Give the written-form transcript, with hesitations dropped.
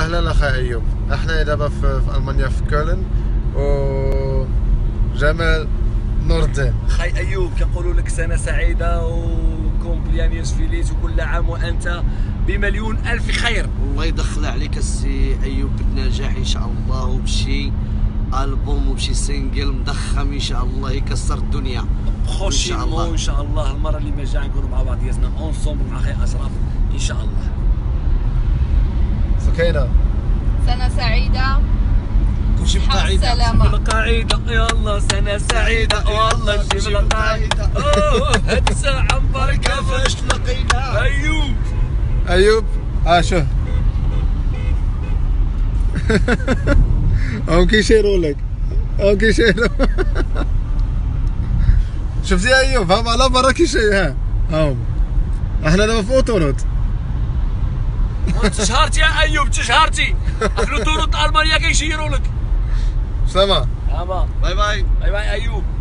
اهلا اخي ايوب، احنا دابا في المانيا في كولن وجمال نور الدين. اخي ايوب كنقولوا لك سنه سعيده وكومبليانيوس فيليس وكل عام وانت بمليون الف خير. الله يدخل عليك السي ايوب بالنجاح ان شاء الله، وبشي البوم وبشي سينجل مضخم ان شاء الله يكسر الدنيا بروشيمون ان شاء الله. المره اللي ما جا نكونوا مع بعضياتنا اونسومبل مع اخي اشرف ان شاء الله. سكينه سنة سعيدة كلشي بقاعده سلامة القاعده يلا سنه سعيده والله نجيب القاعده. هاد الساعه مباركه فاش تلاقينا ايوب شوف هم كيشيروا لك، هم كيشيروا. شفتي يا ايوب هم على برا كيشير هم. احنا دابا في اوتورود. تشهرتي يا ايوب تشهرتي. اهل طرق المانيا كيشيروا لك. سلامة. باي باي باي باي باي باي ايوب.